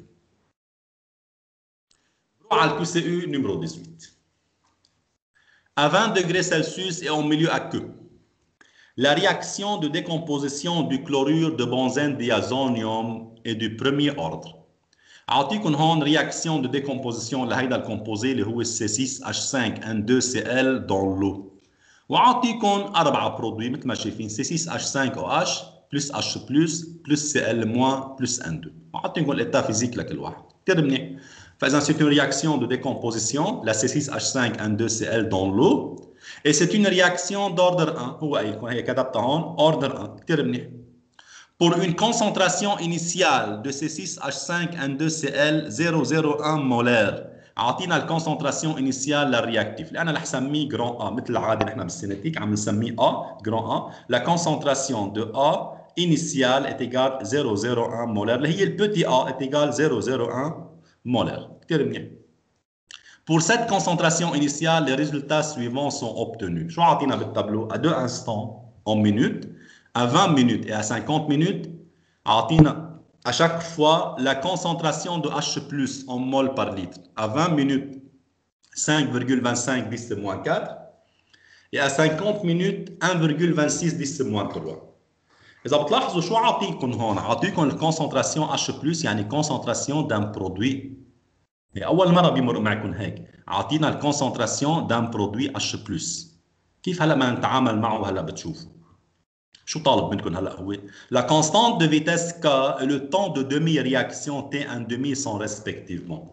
نروح على الكيو سي او نيميرو ثمانية عشر. À vingt degrés Celsius et en milieu aqueux, la réaction de décomposition du chlorure de benzène diazonium est du premier ordre. أعطيكم هون réaction de décomposition لهيدا الكومبوزي اللي هو سي ستة إتش خمسة إن تو سي إل dans l'eau. وأعطيكم أربعة برودوي مثل ما شايفين سي ستة إتش خمسة او اتش بلس H بلس بلس سي إل موان بلس إن تو. وأعطيكم الإتا فيزيك لكل واحد. كتير منيح. فإذا c'est une réaction de décomposition la سي ستة إتش خمسة إن تو سي إل dans l'eau et c'est une réaction d'ordre un. هو قايلكم هي كتبتها هون ordre un. كتير منيح. Pour une concentration initiale de سي ستة إتش خمسة إن تو سي إل صفر فاصلة صفر واحد مولار. اعطينا الكونسنتراسيون انيسيال للرياكتيف اللي انا رح سميه جران ا مثل العاده نحن بالسينيتيك عم نسميه ا جران ا. لا كونسنتراسيون دو ا انيسيال est égal صفر فاصلة صفر واحد مولار اللي هي البوتي ا est égal صفر فاصلة صفر واحد مولار. كثير منيح. Pour cette concentration initiale, les résultats suivants sont obtenus. شو عطينا بالتابلو؟ à deux instants en minutes, à vingt minutes et à cinquante minutes, عطينا à chaque fois la concentration de H plus en mol par litre. À vingt minutes, cinq virgule vingt-cinq dix moins quatre. Et à cinquante minutes, un virgule vingt-six dix moins trois. إذا بتلاحظوا شو عطيكم هون؟ عطيكم الكونسنتراسيون H plus يعني concentration d'un produit. أول مرة بيمر معكم هيك. عطينا الكونسنتراسيون d'un produit H plus. كيف هلا ما نتعامل معه هلا بتشوفوا. شو طالب منكم هلا هو؟ La constante de vitesse K et le temps de demi-réaction T un demi sont respectivement.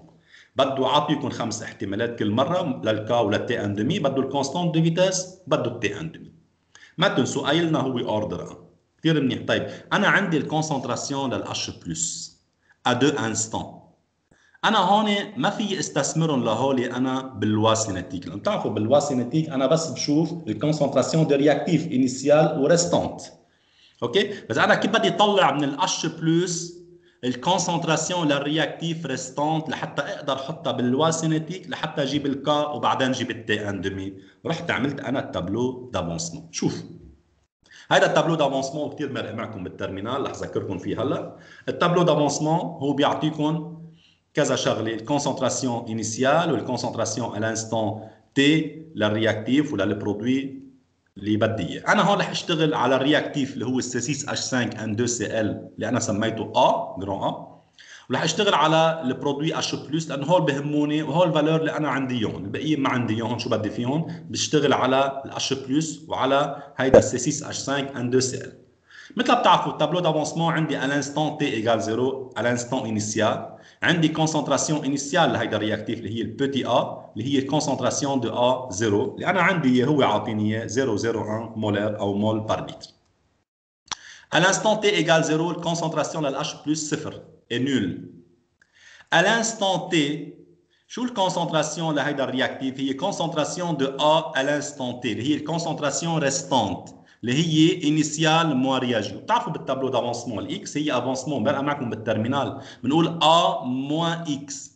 بده يعطيكم خمس احتمالات كل مره للكا وللتي ان دمي، بده الكونستانت دو فيتاس، بده التي ان دمي. ما تنسوا قايلنا هو اوردر واحد. كثير منيح. طيب انا عندي الكونسنتراسيون للاتش بلس ا دو انستون. انا هون ما في استثمرهم لهولي انا باللوا سينيتيك، لانه بتعرفوا باللوا سينيتيك انا بس بشوف الكونسنتراسيون دو رياكتيف انيسيال وريستونت. اوكي، بس انا كيف بدي اطلع من الاتش بلس الكونسنتراسيون للرياكتيف ريستونت لحتى اقدر احطها باللوا سينيتيك لحتى اجيب الكا وبعدين اجيب التي ان دمي؟ رحت عملت انا التابلو دافونسمون. شوف هذا التابلو دافونسمون كثير مرق معكم بالترمينال، رح اذكركم فيه هلا. التابلو دافونسمون هو بيعطيكم كذا شغله، الكونسنتراسيون انيسيال والكونسنتراسيون على الانستون تي للرياكتيف ولا البرودوي اللي بدي اياه. انا هون رح اشتغل على الرياكتيف اللي هو السي ستة اتش خمسة ان تو سي ال اللي انا سميته ا جران ا، ورح اشتغل على البرودوي اتش بلس لانه هول بهموني وهول الفالور اللي انا عندي اياهم، الباقيين ما عندي اياهم، شو بدي فيهم؟ بشتغل على الاتش بلس وعلى هيدا السي ستة اتش خمسة ان تو سي ال. مثل ما بتعرفوا التابلو دافونسمون عندي à l'instant t égale zéro à l'instant initial، عندي كونسنتراسيون انيسيال لهيدا الرياكتيف اللي هي البيتي ا اللي هي الكونسنتراسيون دو ا صفر اللي انا عندي اياه هو عاطيني اياه صفر فاصلة صفر واحد مولر او مول بار لتر. À l'instant t égale zéro الكونسنتراسيون للH بلس صفر est nul. À l'instant t شو الكونسنتراسيون لهيدا الرياكتيف؟ هي كونسنتراسيون دو A à l'instant t اللي هي الكونسنتراسيون ريستونت اللي هي انيسيال موا رياجي. بتعرفوا بالتابلو دافونسمون الاكس هي افونسمون، برقى معكم بالترمينال بنقول A موان اكس.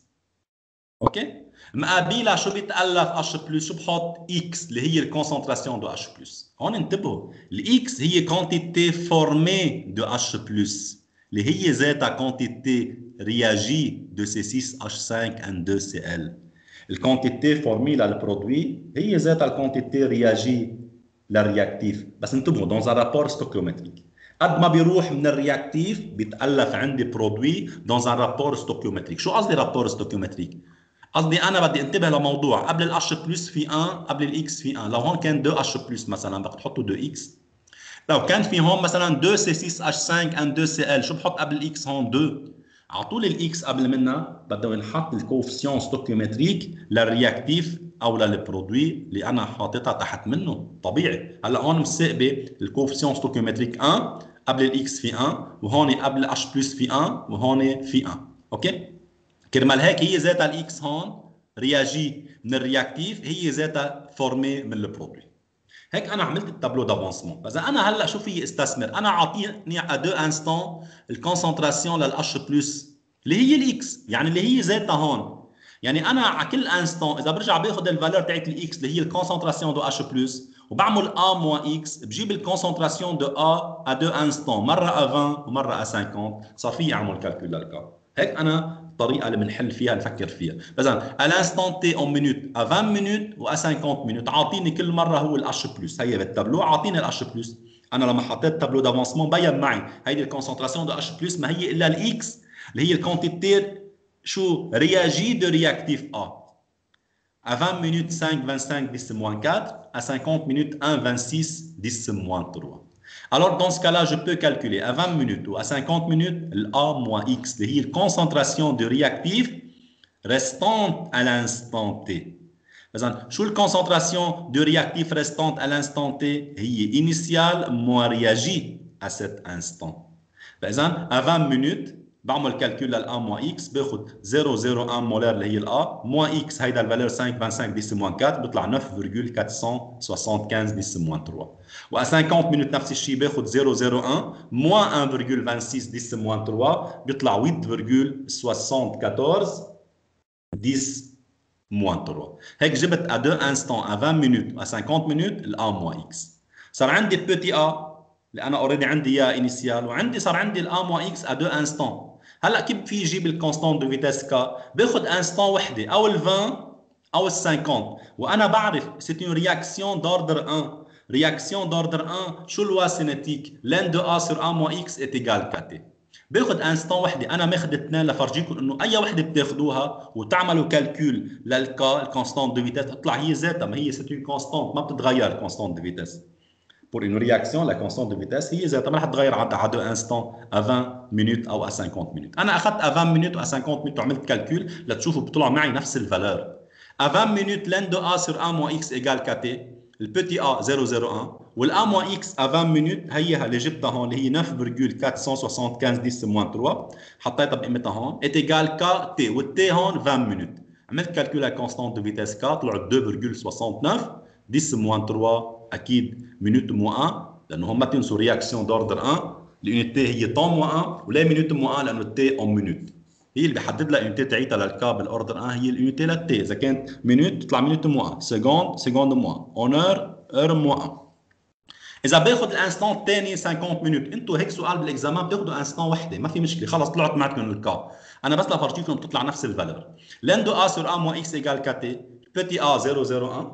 اوكي؟ مقابلها شو بيتالف H بلس؟ شو بحط؟ اكس اللي هي الكونسنتراسيون دو H بلس. هون انتبهوا الاكس هي كونتيتي فورمي دو H بلس اللي هي ذاتها كونتيتي رياجي دو سي ستة اتش خمسة ان تو سي ال. الكونتيتي فورمي للبرودوي هي ذاتها الكونتيتي رياجي للرياكتيف، بس انتبهوا دون ان رابور ستوكيومتريك. قد ما بيروح من الرياكتيف بيتالف عندي برودوي دون ان رابور ستوكيومتريك. شو قصدي رابور ستوكيومتريك؟ قصدي انا بدي انتبه لموضوع، قبل الاتش بلس في واحد، قبل الاكس في واحد. لو هون كان اثنين اتش بلس مثلا بدك تحطوا اثنين اكس. لو كان في هون مثلا اثنين سي ستة اتش خمسة ان تو سي ال، شو بحط قبل الاكس هون؟ اثنين. على طول الاكس قبل منها بده ينحط الكوفيسيون ستوكيومتريك للرياكتيف او للبرودوي اللي انا حاططها تحت منه. طبيعي. هلا هون مسقبه الكوفيسيون ستوكيومتريك واحد، قبل الاكس في واحد، وهون قبل الاتش بلس في واحد، وهون في واحد. اوكي؟ كرمال هيك هي ذاتها الاكس هون رياجي من الرياكتيف هي ذاتها فورمي من البرودوي. هيك انا عملت التابلو دافونسمون. بس انا هلا شو في استثمر؟ انا عاطيني ا دو انستون الكونسنتراسيون للاتش بلس اللي هي الاكس، يعني اللي هي ذاتها هون. يعني انا على كل انستون اذا برجع باخذ الفالور تاعت الاكس اللي هي الكونسنتراسيون دو اتش بلس وبعمل ا موان اكس، بجيب الكونسنتراسيون دو ا ا دو انستون مره ا عشرين ومره ا خمسين، صار في اعمل كالكول للكا. هيك انا الطريقه اللي بنحل فيها نفكر فيها. مثلا à l'instant t en minute à vingt minutes و à cinquante minutes عاطيني كل مره هو الاتش بلس. هي بالتابلو عاطيني الاتش بلس. انا لما حطيت تابلو دافونسمون بين معي هيدي الكونسنتراسيون دو اتش بلس ما هي الا الاكس اللي هي الكونتيتي شو رياجي دو رياكتيف ا. à vingt minutes cinq virgule vingt-cinq dix moins quatre, à cinquante minutes un virgule vingt-six dix moins trois. Alors, dans ce cas-là, je peux calculer à vingt minutes ou à cinquante minutes l'A moins X, qui est la concentration de réactif restante à l'instant T. Quelle est la concentration de réactif restante à l'instant T? C'est initiale moins réagi à cet instant. À vingt minutes, بعمل كالكول للA moins X باخد صفر فاصلة صفر واحد مولر اللي هي الA moins X هيدا الفالور خمسة فاصلة خمسة وخمسين دix moins quatre بيطلع neuf virgule quatre cent soixante-quinze dix moins trois. و à cinquante minutes نفس الشيء باخد صفر فاصلة صفر واحد moins un virgule vingt-six dix moins trois بيطلع huit virgule soixante-quatorze dix moins trois. هيك جبت à deux instants à vingt minutes à cinquante minutes الA moins X. صار عندي petit A اللي انا اوريدي عندي اياه انيسيال، وعندي صار عندي الA moins X à deux instants. هلا كيف في يجيب الكونستانت دو فيتاس كا؟ باخذ انستون وحده او ال عشرين او ال خمسين، وانا بعرف سي اون رياكسيون دوردر واحد. رياكسيون دوردر واحد شو لوا سينيتيك؟ لين دو ا سور ا موان اكس ايت ايغال كاتي. باخذ انستون وحده، انا ماخذ اثنين لفرجيكم انه اي وحده بتاخذوها وتعملوا كالكول للكا الكونستانت دو فيتاس تطلع هي ذاتها، ما هي سي اون كونستانت ما بتتغير الكونستانت دو فيتاس. Pour une réaction, la constante de vitesse هي ذاتها ما رح تتغير على deux instants à vingt minutes أو à cinquante minutes. أنا أخذت à vingt minutes à cinquante minutes وعملت كالكول لتشوفوا بيطلع معي نفس الفالور. à vingt minutes ln de A sur A moins X égale K T. le petit A zéro zéro un والA moins X à vingt minutes هيها اللي جبتها هون اللي هي neuf virgule quatre cent soixante-quinze dix moins trois حطيتها بقيمتها هون est égal K T والT هون vingt minutes. عملت كالكول la constante de vitesse K طلعت deux virgule soixante-neuf dix moins trois اكيد minute moins un لانه هم ما تنسوا رياكسيون دوردر un اليونيتي هي طون moins un ولا minute moins un لانه تي اون minute هي اللي بيحدد لها اليونيتي تاعيتها للكا بالاوردر un هي اليونيتي للتي اذا كانت minute تطلع minute moins سكوند سكوند moins اون اور اور moins un. اذا باخذ الانستون الثاني cinquante minutes انتوا هيك سؤال بالاكزامان بتاخذوا انستون وحده ما في مشكله خلص طلعت معكم الكا انا بس لفرجيكم بتطلع نفس الفالور لن دو A sur A moins X égale K T petit A zéro zéro un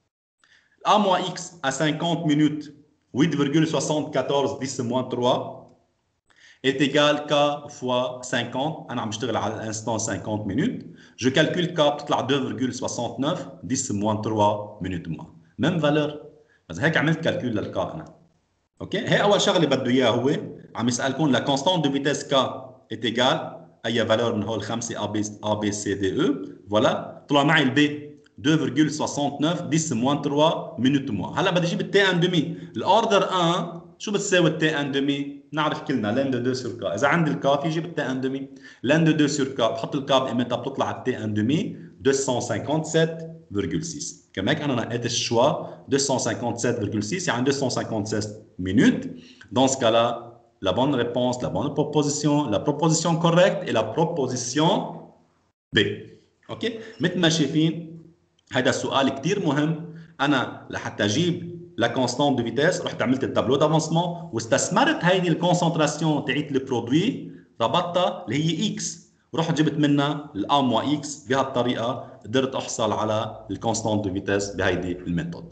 A moins X à cinquante minutes huit virgule soixante-quatorze dix moins trois est égal K fois cinquante. أنا عم بشتغل على الانستون cinquante minutes. Je calcule K بتطلع deux virgule soixante-neuf dix moins trois minutes moins. même valeur. بس هيك عملت كالكول للكا أنا. اوكي هي أول شغلة بده إياه هو عم يسألكم la constante de vitesse K est égale أي valeur من هول خمسة A B A B C D E. voilà طلع معي البي deux virgule soixante-neuf dix moins trois minutes moins. هلا بدي اجيب التي ان دمي الاوردر un شو بتساوي التي ان دمي؟ نعرف كلنا لن دو deux sur K. اذا عندي الكا في جيب التي ان دمي لن دو deux sur K بحط الكا بقيمتها بتطلع التي ان دمي deux cent cinquante-sept virgule six. كما هيك انا نقيت الشوا deux cent cinquante-sept virgule six يعني deux cent cinquante-sept minutes. dans ce cas là la bonne réponse la bonne proposition la proposition correcte est la proposition B. اوكي مثل ما شايفين هذا السؤال كثير مهم. انا لحتى اجيب لا كونستانت دو فيتيس رحت عملت التابلو دافونسمون واستثمرت هيدي الكونسنتراسيون تاعت البرودوي ربطتها اللي هي اكس رحت جبت منها الA موا اكس بهالطريقه قدرت احصل على الكونستانت دو فيتيس بهيدي الميثود.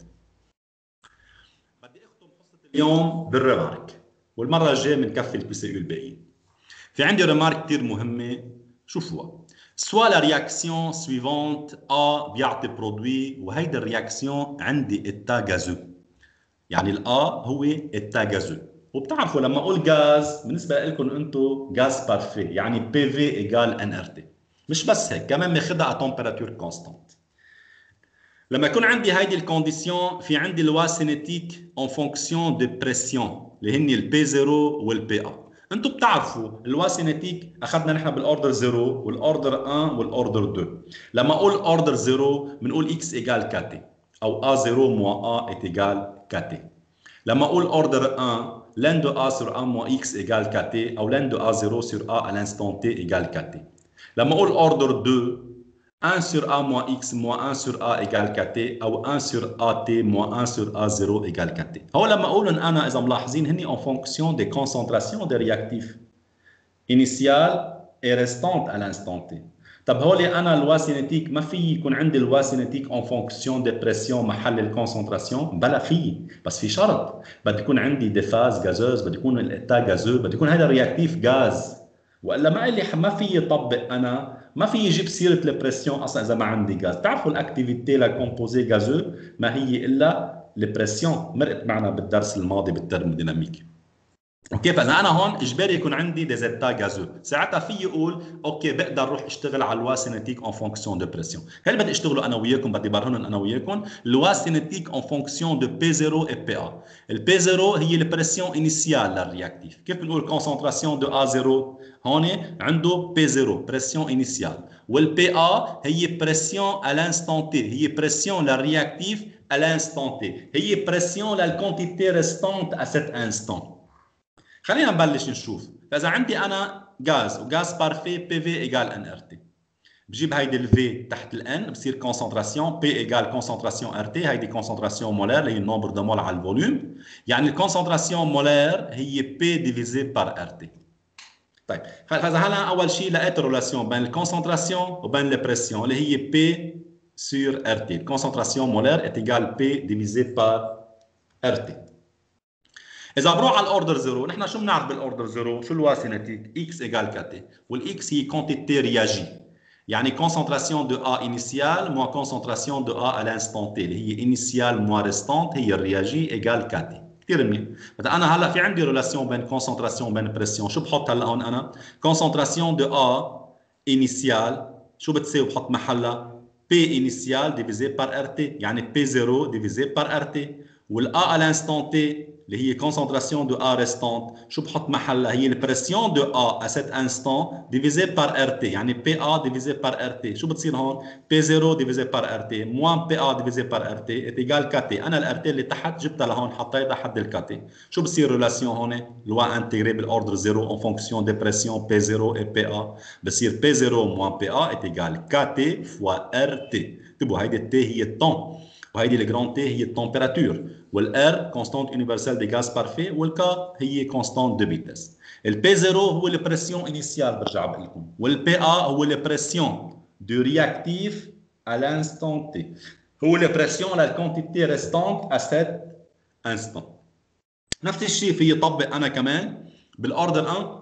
بدي اختم حصه اليوم بالريمارك والمره الجايه بنكفي البي سي يو الباقيين. في عندي ريمارك كثير مهمه شوفوها. soit la réaction suivante A بيعطي برودوي وهيدا الرياكسيون عندي état gazeux. يعني ال A هو état gazeux. وبتعرفوا لما اقول غاز بالنسبه لكم انتم غاز بارفي يعني بي في ايجال ان ار تي. مش بس هيك كمان بناخذها à température constante. لما يكون عندي هيدي الكونديسيون في عندي لوا سينيتيك en fonction de pression اللي هن البي صفر والبي A. انتم بتعرفوا اللوا سينيتيك اخذنا نحن بالاوردر صفر والاوردر واحد والاوردر اثنين. لما اقول اوردر صفر بنقول اكس ايجال كاتي او A صفر moins A est égal كاتي. لما اقول اوردر واحد لن دو A sur A moins X égal كاتي او لن دو A صفر sur A à l'instant T égal كاتي. لما اقول اوردر اثنين un sur A moins X moins un sur A égale كاتي او un sur A T moins un sur A صفر égale كاتي. هو لما اقولهم انا اذا ملاحظين هني en fonction des concentrations des réactifs initiales et restantes à l'instant T. طب هولي انا الوا سينيتيك ما في يكون عندي الوا سينيتيك en fonction des pressions محل الكونسنتراسيون بلا في بس في شرط بدي يكون عندي دي فاز غازوز بدي يكون الاتا غازو بدي يكون هذا الرياكتيف غاز والا ما اللي ما في يطبق انا ما في يجيب سيره البريسيون اصلا اذا ما عندي غاز. بتعرفوا الاكتيفيتي للكومبوزي غازو ما هي الا البريسيون مرقت معنا بالدرس الماضي بالترموديناميك. اوكي فاذا انا هون اجباري يكون عندي دي زيتا غازو ساعتها في يقول اوكي بقدر اروح اشتغل على الوا سينيتيك اون فونكسيون دو بريسيون. هل بدي اشتغلوا انا وياكم بدي برهنهم انا وياكم الوا سينيتيك اون فونكسيون دو بي صفر اي بي A. البي صفر هي البريسيون انيسيال للرياكتيف. كيف بنقول كونسنتراسيون دو A صفر هون عنده بي صفر بريسيون انيسيال والبي A هي بريسيون à l'instant T هي بريسيون للرياكتيف à l'instant T هي بريسيون للكونتيتي ريستانت à cet instant. خلينا نبلش نشوف. فاذا عندي انا غاز وغاز بارفي بي في ايجال ان ار تي بجيب هيدي الفي تحت الان بصير كونسنتراسيون بي ايجال كونسنتراسيون ار تي هيدي كونسنتراسيون مولار اللي هي النومبر دو مول على الفوليوم يعني الكونسنتراسيون مولار هي بي ديفيزي بار ار تي. طيب فاذا هلا اول شيء لقيت الريلاسيون بين الكونسنتراسيون وبين البريسيون اللي هي بي سور ار تي. الكونسنتراسيون مولار est ايجال بي ديفيزي بار ار تي. إذا بروح على الأوردر صفر، نحن شو بنعرف بالأوردر صفر؟ شو الوا سينيتيك؟ إكس إيجال كاتي، والإكس هي كونتيتي رياجي، يعني كونسنتراسيون دو A إنيسيال موان كونسنتراسيون دو A à l'instant T، اللي هي إنيسيال موان ريستانت هي الرياجي إيجال كاتي. كثير منيح. مثلا انا هلا في عندي ريلاسيون بين كونسنتراسيون وبين بريسيون، شو بحط هلا هون انا؟ كونسنتراسيون دو ا انيسيال شو بتساوي؟ بحط محلها بي انيسيال ديفيزي بار ار تي، يعني بي صفر ديفيزي بار ار تي، والا ا لانستون تي اللي هي كونسنتراسيون دو ا ريستونت شو بحط محلها؟ هي البريسيون دو ا ا سيت انستون ديفيزي بار ار تي، يعني بي ا ديفيزي بار ار تي. شو بتصير هون؟ بي صفر ديفيزي بار ار تي موان بي ا ديفيزي بار ار تي ايتيغال كاتي. انا الار تي اللي تحت جبتها لهون حطيتها حد الكاتي. شو بصير ريلاسيون هون؟ لوا انتيغري بالاوردر صفر اون فونكسيون دي بريسيون بي صفر اي بي ا، بصير بي صفر موان بي ا ايتيغال كاتي فوا ار تي. انتبهوا هيدي التي هي الطون، وهيدي الجراند تي هي التمبيراتور، والار كونستانت يونيفرسال دي غاز بارفي، والكا هي كونستانت دو فيتاس. البي صفر هو البريسيون انيسيال برجع بقول لكم، والبي ا هو البريسيون دو رياكتيف à l'instant T. هو البريسيون على الكونتيتي ريستانت à cet instant. نفس الشيء في يطبق انا كمان بالاوردر واحد.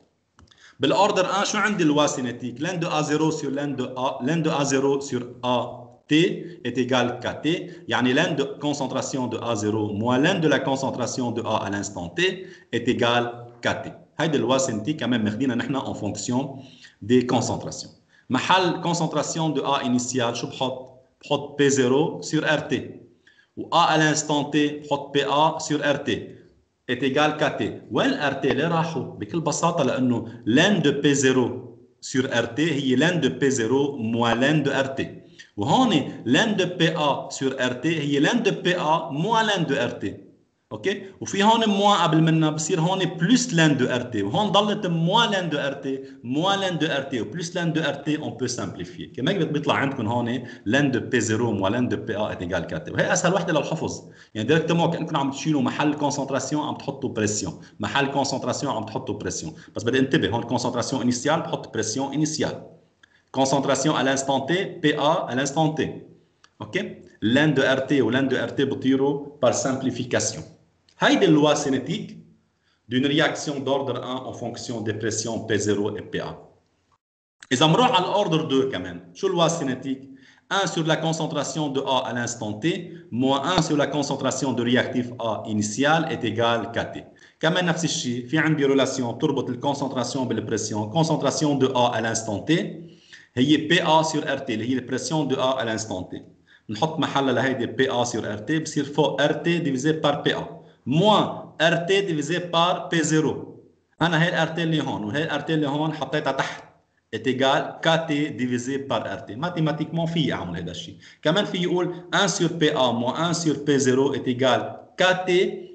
بالاوردر واحد شو عندي الوا سينيتيك؟ لين دو ا صفر sur لين دو ا لين دو ا صفر sur ا T est égal à T, يعني l'un de concentration de A zéro moins l'un de la concentration de A à l'instant T est égal à T. هيدي الوا سنتي كمان ماخدينها نحن en fonction des concentrations. محل concentration de A initiale شو بحط؟ بحط P zéro sur R T. و A à l'instant T بحط P A sur R T est égal à T. وين R T اللي راحوا؟ بكل بساطة لأنه l'un de P zéro sur R T هي l'un de P zéro moins l'un de R T. وهون لين دو بي ا سور ار تي هي لين دو بي ا موان لين دو ار تي. اوكي، وفي هون موان قبل منها بصير هون بلس لين دو ار تي، وهون ضلت موان لين دو ار تي موان لين دو ار تي وبلس لين دو ار تي. اون بو سامبليفيي كما بيطلع عندكم هون لين دو بي صفر موان لين دو بي ا ايتيغال كاتي، وهي اسهل وحده للحفظ. يعني ديريكتومون كانكم عم تشيلوا محل كونسنتراسيون عم تحطوا بريسيون، محل كونسنتراسيون عم تحطوا بريسيون، بس بدي انتبه هون كونسنتراسيون انيسيال بحط بريسيون انيسيال. concentration à l'instant T, P A à l'instant T. OK? L'un de R T ou l'un de R T بطيروا par simplification. هيدي اللوا cinétique d'une réaction d'ordre un en fonction des pressions P zéro et P A. إذا بنروح على l'ordre deux كمان، شو اللوا cinétique؟ un sur la concentration de A à l'instant T moins un sur la concentration de réactif A initial est égal à T. كمان نفس الشيء في عندي relation بتربط الكونسنتراسيون بالبريسيون. concentration de A à l'instant T هي P A sur R T اللي هي البريسيون دو A à l'instant T. نحط محلها لهيدي P A sur R T بصير فوق R T divisé par P A moins R T divisé par P zéro. أنا هي ال R T اللي هون وهي ال R T اللي هون حطيتها تحت est égal à K T divisé par R T. mathématiquement في أعمل هذا الشيء. كمان في يقول un sur P A moins un sur P zéro est égal à K T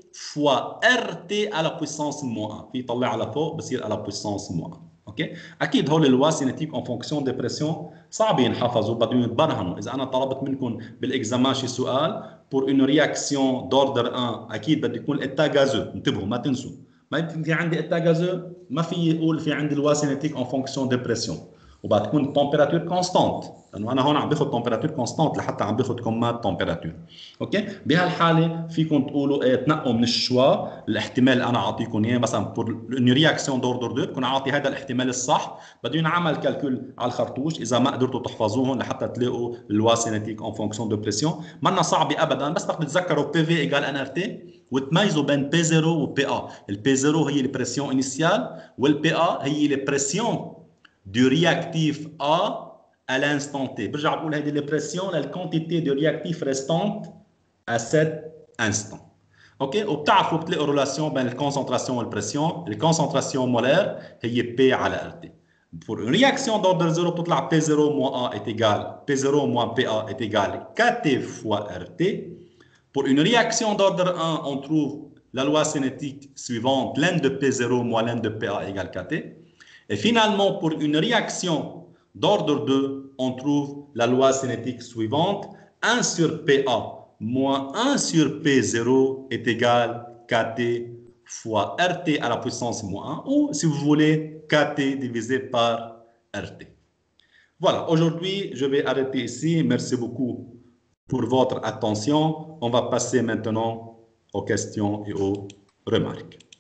fois R T à la puissance moins un. في يطلع على فوق بصير à la puissance moins un. اوكي، اكيد هول الوا سينيتيك اون فونكسيون دي بريسيون صعب ينحفظوا، بدهم يتبرهنوا. اذا انا طلبت منكم بالاكزامان شي سؤال بور اون رياكسيون دوردر واحد اكيد بده يكون اتا غازو. انتبهوا ما تنسوا، ما في عندي اتا غازو ما في يقول في عندي الوا سينيتيك اون فونكسيون دي بريسيون، وبعد تكون التمبيراتور كونستانت، لانه انا هون عم باخذ تمبيراتور كونستانت لحتى عم باخذ كومات تمبيراتور. اوكي، بهالحاله فيكم تقولوا ايه تنقوا من الشوا الاحتمال اللي انا اعطيكم اياه. مثلا بور اون رياكسيون دوردر دو بكون اعطي هذا الاحتمال الصح، بده ينعمل كالكول على الخرطوش اذا ما قدرتوا تحفظوهم لحتى تلاقوا الوا سينيتيك اون فونكسيون دو بريسيون. منا صعبه ابدا، بس بدكم تتذكروا بي في ايجال ان ار تي وتميزوا بين بي صفر وبي ا. البي صفر هي البريسيون انيسيال والبي ا هي البريسيون du réactif A à l'instant T. برجع بقول هيدي البريسيون للكونتيتي دو رياكتيف ريستانت à cet instant. اوكي، وبتعرفوا بتلاقوا ريلاسيون بين الكونسنتراسيون والبريسيون. الكونسنتراسيون مولار هي P على R T. pour une réaction d'ordre zéro بتطلع P zéro moins A est égal P zéro moins P A est égal K T fois R T. pour une réaction d'ordre un on trouve la loi cinétique suivante, l'un de P zéro moins l'un de P A égale K T. Et finalement, pour une réaction d'ordre deux, on trouve la loi cinétique suivante. un sur P A moins un sur P zéro est égal à K T fois R T à la puissance moins un, ou si vous voulez, K T divisé par R T. Voilà, aujourd'hui, je vais arrêter ici. Merci beaucoup pour votre attention. On va passer maintenant aux questions et aux remarques.